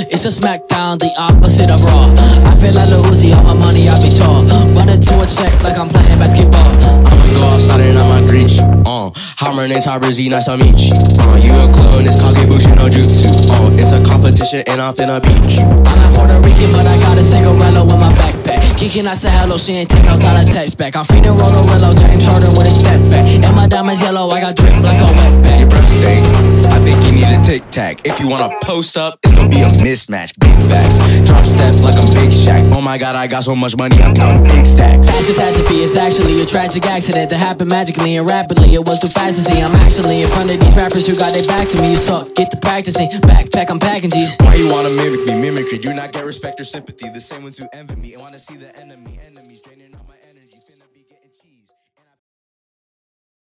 It's a smackdown, the opposite of raw. I feel like Lil Uzi, all my money I be tall. Running to a check like I'm playing basketball. I'ma go outside and I'ma reach. Hammer name's Haberzy, nice to meet you. You a clone, it's Kagebushi no jutsu. It's a competition and I'm finna beat you. I'm not Puerto Rican, but I got a cigarello in my backpack. Geeking, I said hello, she ain't take no time to text back. I'm feeding Rollo, James Harden with a step back. And my diamonds yellow, I got drip like a wetback. Your breath stink, I think you need a tic-tac. If you wanna post up, it's gonna be a mismatch. Big facts, drop step like I'm Big Shaq. Oh my god, I got so much money, I'm counting big stacks. Fast catastrophe is actually a tragic accident that happened magically and rapidly. It was too fast to see. I'm actually in front of these rappers who got their back to me. You suck, get to practicing. Backpack, I'm packing G's. Why you wanna mimic me? Mimicry, do not get respect or sympathy. The same ones who envy me and wanna see the enemies draining